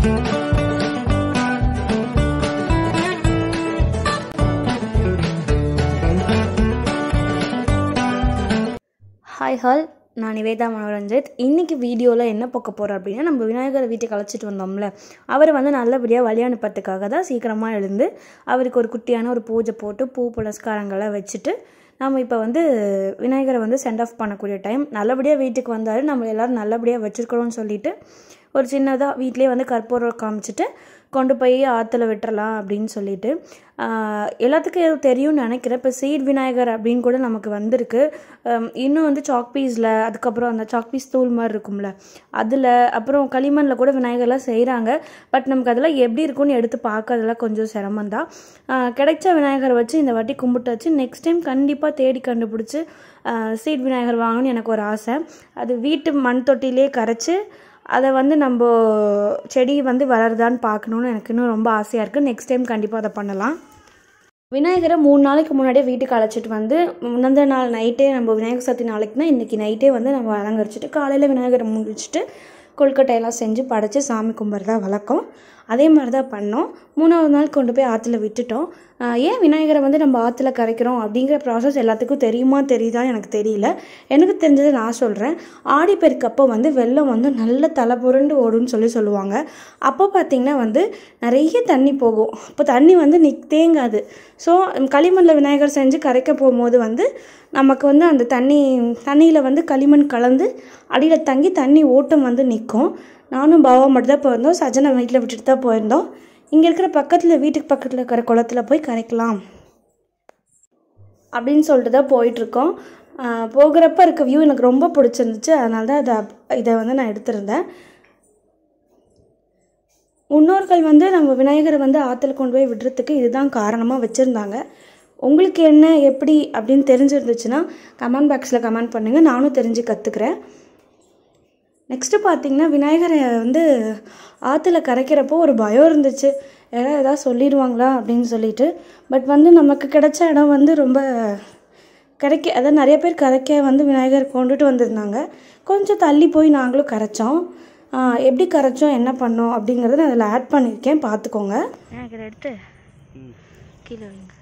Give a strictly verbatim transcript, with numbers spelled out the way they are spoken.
Hi hall, நான் நிவேதா மனோரஞ்சித். இன்றைக்கி வீடியோவில் என்ன பார்க்க போகிறோம் அப்படின்னா, நம்ம விநாயகரை வீட்டுக்கு அழைச்சிட்டு வந்தோம்ல, அவரை வந்து நல்லபடியாக வழி அனுப்பத்துக்காக தான் சீக்கிரமாக எழுந்து அவருக்கு ஒரு குட்டியான ஒரு பூஜை போட்டு பூ புலஸ்காரங்கள்லாம் வச்சுட்டு நம்ம இப்போ வந்து விநாயகரை வந்து சென்ட் ஆஃப் பண்ணக்கூடிய டைம். நல்லபடியாக வீட்டுக்கு வந்தாலும் நம்ம எல்லோரும் நல்லபடியாக வச்சுருக்கிறோன்னு சொல்லிவிட்டு ஒரு சின்னதாக வீட்டிலே வந்து கற்பூரம் காமிச்சிட்டு கொண்டு போய் ஆற்றுல விட்டுறலாம் அப்படின்னு சொல்லிட்டு எல்லாத்துக்கும் எதுவும் தெரியும்னு நினைக்கிறேன். இப்போ சீட் விநாயகர் அப்படின்னு கூட நமக்கு வந்திருக்கு. இன்னும் வந்து சாக் பீஸில், அதுக்கப்புறம் அந்த சாக் பீஸ் தூள் மாதிரி இருக்கும்ல அதில், அப்புறம் களிமண்ணில் கூட விநாயகர்லாம் செய்கிறாங்க. பட் நமக்கு அதெல்லாம் எப்படி இருக்குன்னு எடுத்து பார்க்கறதுலாம் கொஞ்சம் சிரமந்தான். கிடைச்ச விநாயகரை வச்சு இந்த வாட்டி கும்பிட்டாச்சு. நெக்ஸ்ட் டைம் கண்டிப்பாக தேடி கண்டுபிடிச்சி சீட் விநாயகர் வாங்கணும்னு எனக்கு ஒரு ஆசை. அது வீட்டு மண் தொட்டிலே கரைச்சி அதை வந்து நம்ம செடி வந்து வளருதான்னு பார்க்கணுன்னு எனக்கு இன்னும் ரொம்ப ஆசையாக இருக்குது. நெக்ஸ்ட் டைம் கண்டிப்பாக அதை பண்ணலாம். விநாயகரை மூணு நாளைக்கு முன்னாடியே வீட்டுக்கு அழைச்சிட்டு வந்து முந்தின நாள் நைட்டே நம்ம விநாயகர் சதுர்த்தி நாளைக்குனா இன்றைக்கி நைட்டே வந்து நம்ம அலங்கரிச்சிட்டு காலையில் விநாயகரை முடிச்சுட்டு கொழுக்கட்டையெல்லாம் செஞ்சு படைச்சி சாமி கும்பிட்றதா வழக்கம். அதே மாதிரி தான் பண்ணோம். மூணாவது நாள் கொண்டு போய் ஆற்றுல விட்டுட்டோம். ஏன் விநாயகரை வந்து நம்ம ஆற்றுல கரைக்கிறோம் அப்படிங்கிற ப்ராசஸ் எல்லாத்துக்கும் தெரியுமா தெரியுதான்னு எனக்கு தெரியல. எனக்கு தெரிஞ்சதை நான் சொல்கிறேன். ஆடிப்பெருக்கப்போ வந்து வெள்ளம் வந்து நல்ல தலை புரண்டு ஓடுன்னு சொல்லி சொல்லுவாங்க. அப்போ பார்த்திங்கன்னா வந்து நிறைய தண்ணி போகும். அப்போ தண்ணி வந்து நிக் தேங்காது. ஸோ களிமண்ணில் விநாயகர் செஞ்சு கரைக்க போகும்போது வந்து நமக்கு வந்து அந்த தண்ணி தண்ணியில் வந்து களிமண் கலந்து அடியில் தங்கி தண்ணி ஓட்டம் வந்து நிற்கும். நானும் பாவா மட்டும் தான் போயிருந்தோம். சஜனை வீட்டில் விட்டுட்டு தான் போயிருந்தோம். இங்கே இருக்கிற பக்கத்தில் வீட்டுக்கு பக்கத்தில் இருக்கிற குளத்தில் போய் கரைக்கலாம் அப்படின்னு சொல்லிட்டு தான் போயிட்டுருக்கோம். போகிறப்ப இருக்க வியூ எனக்கு ரொம்ப பிடிச்சிருந்துச்சு. அதனால தான் இதை இதை வந்து நான் எடுத்திருந்தேன். முன்னோர்கள் வந்து நம்ம விநாயகரை வந்து ஆற்றுல கொண்டு போய் விடுறதுக்கு இதுதான் காரணமாக வச்சுருந்தாங்க. உங்களுக்கு என்ன எப்படி அப்படின்னு தெரிஞ்சிருந்துச்சுன்னா கமெண்ட் பாக்ஸில் கமெண்ட் பண்ணுங்கள். நானும் தெரிஞ்சு கற்றுக்குறேன். நெக்ஸ்ட்டு பார்த்திங்கன்னா விநாயகரை வந்து ஆற்றுல கரைக்கிறப்போ ஒரு பயம் இருந்துச்சு. யாராவது எதாவது சொல்லிடுவாங்களா அப்படின்னு சொல்லிட்டு. பட் வந்து நமக்கு கிடைச்ச இடம் வந்து ரொம்ப கரைக்க, அதாவது நிறைய பேர் கரைக்க வந்து விநாயகர் கொண்டுட்டு வந்திருந்தாங்க. கொஞ்சம் தள்ளி போய் நாங்களும் கரைச்சோம். எப்படி கரைச்சோம், என்ன பண்ணோம் அப்படிங்கிறத நான் அதில் ஆட் பண்ணியிருக்கேன், பார்த்துக்கோங்க. விநாயகரை எடுத்து கீழே வைங்க.